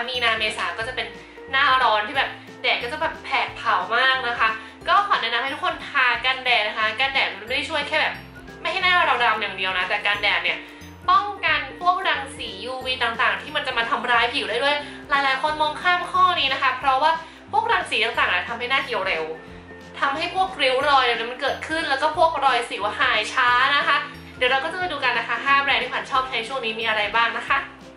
มีนาเมษาก็จะเป็นหน้าร้อนที่แบบแดดก็จะแบบแผดเผามากนะคะก็ขอแนะนำให้ทุกคนทากันแดดนะคะกันแดดมันไม่ได้ช่วยแค่แบบไม่ให้หน้าเราดำอย่างเดียวนะแต่กันแดดเนี่ยป้องกันพวกรังสี UV ต่างๆที่มันจะมาทำร้ายผิวได้ด้วยหลายๆคนมองข้ามข้อนี้นะคะเพราะว่าพวกรังสีต่างๆทำให้หน้าเหี่ยวเร็วทำให้พวกริ้วรอยมันเกิดขึ้นแล้วก็พวกรอยสิวหายช้านะคะเดี๋ยวเราก็จะมาดูกันนะคะ5แบรนด์ที่ขวัญชอบใช้ช่วงนี้มีอะไรบ้างนะคะ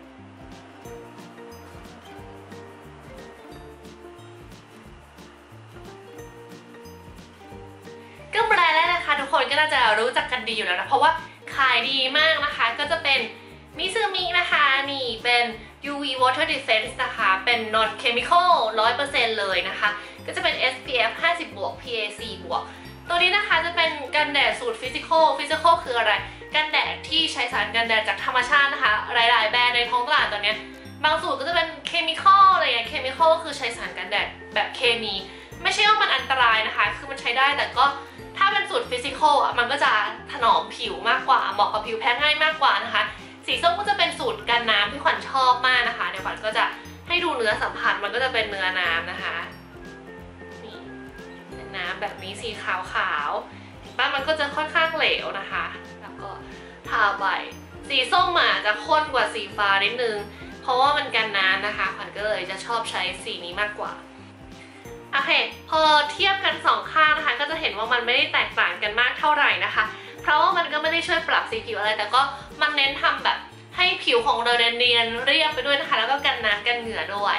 ก็แบรนด์แรกนะคะทุกคนก็น่าจะรู้จักกันดีอยู่แล้วนะเพราะว่าขายดีมากนะคะก็จะเป็นมิซูมินะคะนี่เป็น UV Water Defense นะคะเป็น non chemical 100% เลยนะคะก็จะเป็น SPF 50 บวก PA 4 บวกตัวนี้นะคะจะเป็นกันแดดสูตร Physical คืออะไรกันแดดที่ใช้สารกันแดดจากธรรมชาตินะคะหลายๆแบรนด์ในท้องตลาดตอนนี้บางสูตรก็จะเป็น chemical อะไรอย่างเงี้ย chemical ก็คือใช้สารกันแดดแบบเคมีไม่ใช่ว่ามันอันตรายนะคะคือมันใช้ได้แต่ก็ถ้าเป็นสูตร Physical อ่ะมันก็จะถนอมผิวมากกว่าเหมาะกับผิวแพ้ง่ายมากกว่านะคะสีส้มก็จะเป็นสูตรกันน้ำที่ขวัญชอบมากนะคะเดี๋ยวขวัญก็จะให้ดูเนื้อสัมผัสมันก็จะเป็นเนื้อน้ำนะคะนี่เป็นน้ำแบบนี้สีขาวๆบ้างมันก็จะค่อนข้างเหลวนะคะแล้วก็ทาไปสีส้มอาจจะข้นกว่าสีฟ้านิดนึงเพราะว่ามันกันน้ำนะคะขวัญก็เลยจะชอบใช้สีนี้มากกว่าโอเคพอเทียบกัน2ข้างนะคะก็จะเห็นว่ามันไม่ได้แตกต่างกันมากเท่าไหร่นะคะเพราะว่ามันก็ไม่ได้ช่วยปรับสีผิวอะไรแต่ก็มันเน้นทำแบบให้ผิวของเราเนียนเรียบไปด้วยนะคะแล้วก็กันน้ำกันเหงื่อด้วย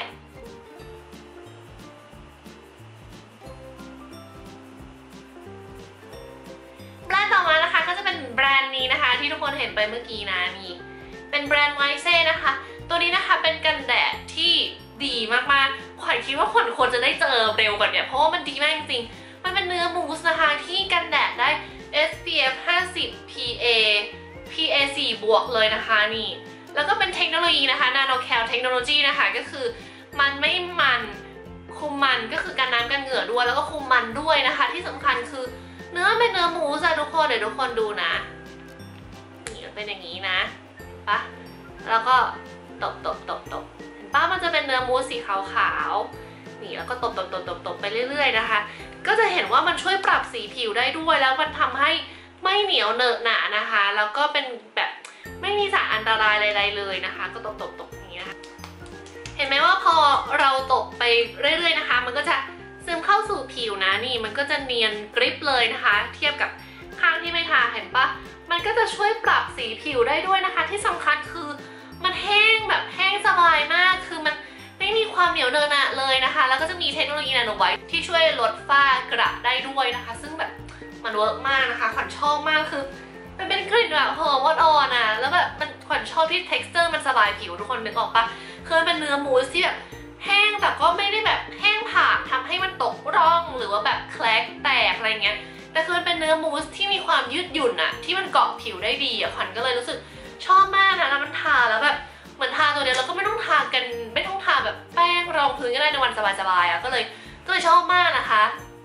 แบรนด์ต่อมานะคะก็จะเป็นแบรนด์นี้นะคะที่ทุกคนเห็นไปเมื่อกี้นะนี่เป็นแบรนด์ไวเซ่นะคะตัวนี้นะคะเป็นกันแดดที่ดีมากๆขวัญคิดว่าคนควรจะได้เจอเร็วกว่านี้เพราะว่ามันดีมากจริงๆมันเป็นเนื้อมูสนะคะที่กันแดดได้ SPF 50 PA 4 บวกเลยนะคะนี่แล้วก็เป็นเทคโนโลยีนะคะ Nano Cal Technology นะคะก็คือมันไม่มันคุมมันก็คือกันน้ำกันเหงื่อด้วยแล้วก็คุมมันด้วยนะคะที่สำคัญคือเนื้อเป็นเนื้อมูสอะทุกคนเดี๋ยวทุกคนดูนะนี่เป็นอย่างนี้นะปะแล้วก็ตบเห็นปะมันจะเป็นเนื้อมูสสีขาวๆนี่แล้วก็ตบไปเรื่อยๆนะคะก็จะเห็นว่ามันช่วยปรับสีผิวได้ด้วยแล้วมันทำให้ไม่เหนียวเหนอะหนะนะคะแล้วก็เป็นแบบไม่มีสารอันตรายอะไรเลยนะคะก็ตบอย่างนี้นะคะเห็นไหมว่าพอเราตบไปเรื่อยๆนะคะมันก็จะซึมเข้าสู่ผิวนะนี่มันก็จะเนียนกริบเลยนะคะเทียบกับข้างที่ไม่ทาเห็นปะมันก็จะช่วยปรับสีผิวได้ด้วยนะคะที่สำคัญคือมันแห้งแบบแห้งสบายมากคือมันไม่มีความเหนียวเนอะหนะเลยนะคะแล้วก็จะมีเทคโนโลยีนาโนไวท์ที่ช่วยลดฝ้ากระได้ด้วยนะคะซึ่งแบบมันเวิร์กมากนะคะขวัญชอบมากคือมันเป็นกลิ่นแบบหอมอ่อนๆนะแล้วแบบมันขวัญชอบที่ texture มันสบายผิวทุกคนนึกออกปะคือมันเป็นเนื้อมูสที่แบบแห้งแต่ก็ไม่ได้แบบแห้งผากทำให้มันตกร่องหรือว่าแบบแคลกแตกอะไรเงี้ยแต่คือมันเป็นเนื้อมูสที่มีความยืดหยุ่นอะที่มันเกาะผิวได้ดีอะขวัญก็เลยรู้สึกชอบมากนะแล้วมันทาแล้วแบบเหมือนทาตัวเดียวแล้วก็ไม่ต้องทาแบบแป้งรองพื้นก็ได้ในวันสบายๆอะก็เลยชอบมากนะคะ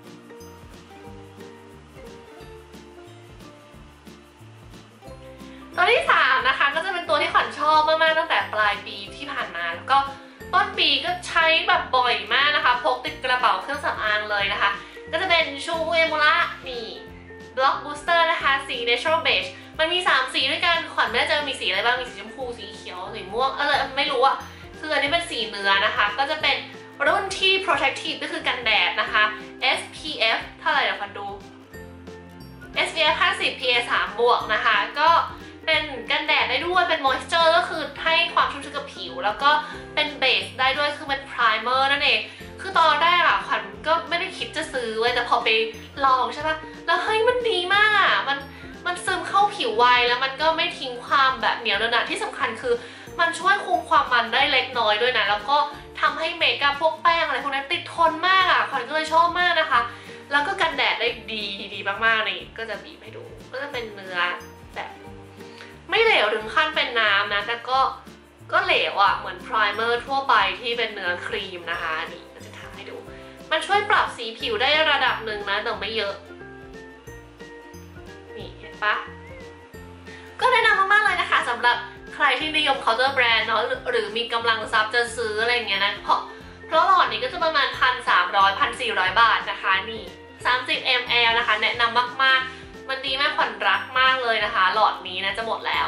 ตัวที่3นะคะก็จะเป็นตัวที่ขวัญชอบมากๆตั้งแต่ปลายปีที่ผ่านมาแล้วก็ต้นปีก็ใช้แบบบ่อยมากนะคะพกติดกระเป๋าเครื่องสำอางเลยนะคะก็จะเป็นชูเอมูระนี่บล็อกบูสเตอร์นะคะสี Natural Beige มันมี3สีด้วยกันขวัญไม่แน่ใจมีสีอะไรบ้างมีสีชมพูสีเขียวสีม่วงอะไรไม่รู้อะคืออันนี้เป็นสีเนื้อนะคะก็จะเป็นรุ่นที่ protective ก็คือกันแดดนะคะ SPF เท่าไหร่เดี๋ยวขวัญดู SPF 50 PA 3 บวกนะคะก็เป็นกันแดดได้ด้วยเป็น moisture ก็คือให้ความชุ่มชื้นกับผิวแล้วก็เป็นเบสได้ด้วยคือเป็น primer นั่นเองคือตอนแรกอะขวัญก็ไม่ได้คิดจะซื้อเว้ยแต่พอไปลองใช่ปะแล้วเฮ้ยมันดีมากอะมันซึมเข้าผิวไวแล้วมันก็ไม่ทิ้งความแบบเหนียวเนอะหนะที่สำคัญคือมันช่วยคุมความมันได้เล็กน้อยด้วยนะแล้วก็ทำให้เมคอัพพวกแป้งอะไรพวกนั้นติดทนมากอะขวัญก็เลยชอบมากนะคะแล้วก็กันแดดได้ดีมากๆนี่ก็จะบีบให้ดูก็จะเป็นเนื้อแบบไม่เหลวถึงขั้นเป็นน้ำนะแต่ก็เหลวอะเหมือนไพรเมอร์ทั่วไปที่เป็นเนื้อครีมนะคะนี่ก็จะทาให้ดูมันช่วยปรับสีผิวได้ระดับหนึ่งนะแต่ไม่เยอะนี่เห็นปะก็แนะนำมากๆเลยนะคะสำหรับใครที่นิยมเคาน์เตอร์แบรนด์เนาะหรือมีกำลังทรัพย์จะซื้ออะไรเงี้ยนะเพราะหลอดนี้ก็จะประมาณ 1,300-1,400 บาทนะคะนี่30 ml นะคะแนะนำมากๆมันดีมากขวัญรักมากเลยนะคะหลอดนี้นะจะหมดแล้ว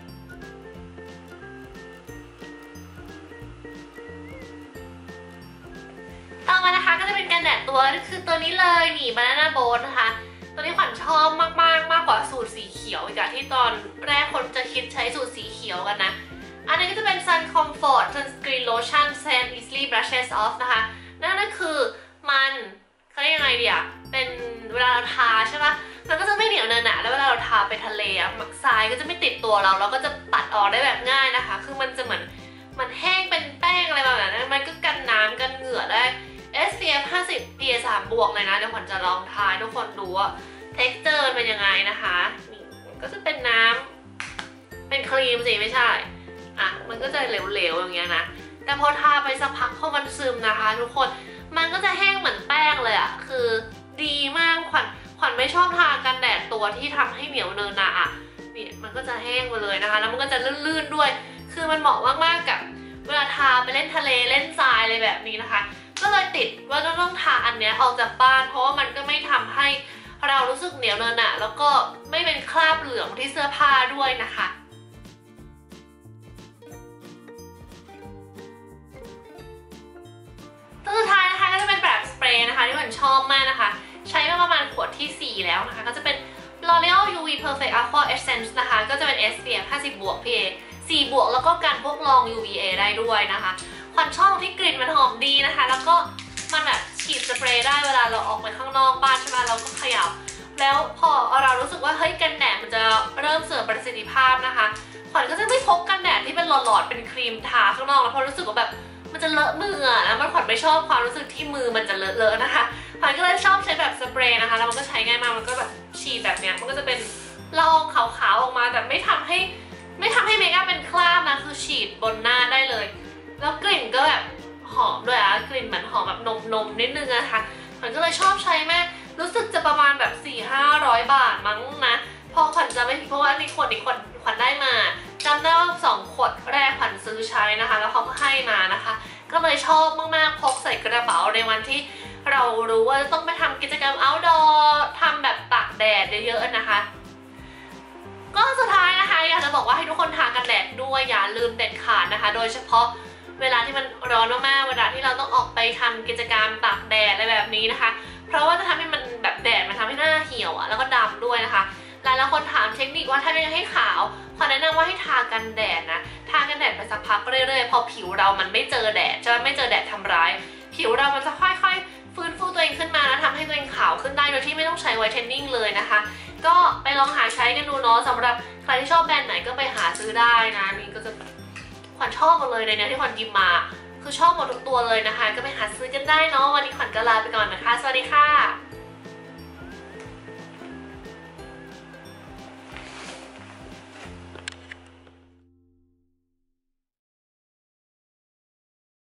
ต่อมานะคะก็จะเป็นกันแดดตัวคือตัวนี้เลยนี่ Banana Boat นะคะตัวนี้ขวัญชอบมากกว่าสูตรสีเขียวอีกอะที่ตอนแรกคนจะคิดใช้สูตรสีเขียวกันนะอันนี้ก็จะเป็น Sun Comfort Sunscreen Lotion Sand Easily Brushes Off นะคะนั่นก็คือมันเขาเรียกยังไงดีอะเป็นเวลาเราทาใช่ปะมันก็จะไม่เหนียวเนอะหนะแล้วเวลาเราทาไปทะเลอะทรายก็จะไม่ติดตัวเราก็จะปัดออกได้แบบง่ายนะคะคือมันจะเหมือนมันแห้งเป็นแป้งอะไรแบบนั้นมันก็กันน้ำกันเหงื่อได้ SPF 50 PA 3 บวกเลยนะเดี๋ยวขวัญจะลองทาทุกคนดูว่า texture เป็นยังไงนะคะนี่ก็จะเป็นน้ำเป็นครีมสิไม่ใช่อ่ะมันก็จะเหลวๆอย่างเงี้ยนะแต่พอทาไปสักพักพอมันซึมนะคะทุกคนมันก็จะแห้งเหมือนแป้งเลยอะคือดีมากขวัญไม่ชอบทากันแดดตัวที่ทำให้เหนียวเนินหนะอะนี่มันก็จะแห้งไปเลยนะคะแล้วมันก็จะลื่นๆด้วยคือมันเหมาะมากๆกับเวลาทาไปเล่นทะเลเล่นทรายอะไรแบบนี้นะคะก็เลยติดว่าต้องทาอันเนี้ยออกจากบ้านเพราะว่ามันก็ไม่ทำให้เรารู้สึกเหนียวเนินหนะแล้วก็ไม่เป็นคราบเหลืองที่เสื้อผ้าด้วยนะคะตัวสุดท้ายนะคะก็จะเป็นแบบสเปรย์นะคะที่ขวัญชอบมากนะคะใช้มาประมาณขวดที่4แล้วนะคะก็จะเป็น L'Oreal UV Perfect Aqua Essence นะคะก็จะเป็น SPF 50 บวก PA 4 บวกแล้วก็กันพวกรอง UVA ได้ด้วยนะคะขวัญชอบที่กลิ่นมันหอมดีนะคะแล้วก็มันแบบฉีดสเปรย์ได้เวลาเราออกไปข้างนอกบ้านใช่ไหมเราก็เขย่าแล้วพอเรารู้สึกว่าเฮ้ยกันแดดมันจะเริ่มเสื่อมประสิทธิภาพนะคะขวัญก็จะไม่พกกันแดดที่เป็นหลอดๆเป็นครีมทาข้างนอกแล้วเพราะรู้สึกว่าแบบมันจะเลอะมือแล้วมันขวัญไม่ชอบความรู้สึกที่มือมันจะเลอะๆนะคะขวัญก็เลยชอบใช้แบบสเปรย์นะคะแล้วมันก็ใช้ง่ายมากมันก็แบบฉีดแบบเนี้ยมันก็จะเป็นละอองขาวๆออกมาแต่ไม่ทำให้เมคอัพเป็นคราบนะคือฉีดบนหน้าได้เลยแล้วกลิ่นก็แบบหอมด้วยกลิ่นเหมือนหอมแบบนมนิดนึงนะคะขวัญก็เลยชอบใช้แม่รู้สึกจะประมาณแบบ 400-500 บาทมั้งนะพอขวัญจะไม่เพราะว่านี่ขวดขวัญได้มาจำได้ว่า2 ขวดแรกขวัญซื้อใช้นะคะแล้วเขาก็ให้มานะคะก็เลยชอบมากๆพกใส่กระเป๋าในวันที่เรารู้ว่าต้องไปทำกิจกรรม outdoor ทำแบบตากแดดเยอะๆนะคะก็สุดท้ายนะคะอยากจะบอกว่าให้ทุกคนทากันแดดด้วยอย่าลืมเด็ดขาดนะคะโดยเฉพาะเวลาที่มันร้อนมากๆเวลาที่เราต้องออกไปทำกิจกรรมตากแดดอะไรแบบนี้นะคะเพราะว่าจะทำให้มันแบบแดดมันทำให้หน้าเหี่ยวแล้วก็ดำด้วยนะคะหลายๆคนถามเทคนิคว่าถ้ายังให้ขาวขอแนะนำว่าให้ทากันแดดนะทากันแดดไปสักพักเรื่อยๆพอผิวเรามันไม่เจอแดดจะไม่เจอแดดทำร้ายผิวเรามันจะค่อยๆฟื้นฟูตัวเองขึ้นมาแล้วทำให้ตัวเองขาวขึ้นได้โดยที่ไม่ต้องใช้ไวท์เทนนิ่งเลยนะคะก็ไปลองหาใช้กันดูเนาะสำหรับใครที่ชอบแบรนด์ไหนก็ไปหาซื้อได้นะนี่ก็จะขวัญชอบหมดเลยในนี้ที่ขวัญหยิบมาคือชอบหมดทุกตัวเลยนะคะก็ไปหาซื้อกันได้เนาะวันนี้ขวัญก็ลาไปก่อนนะคะสวัสดีค่ะ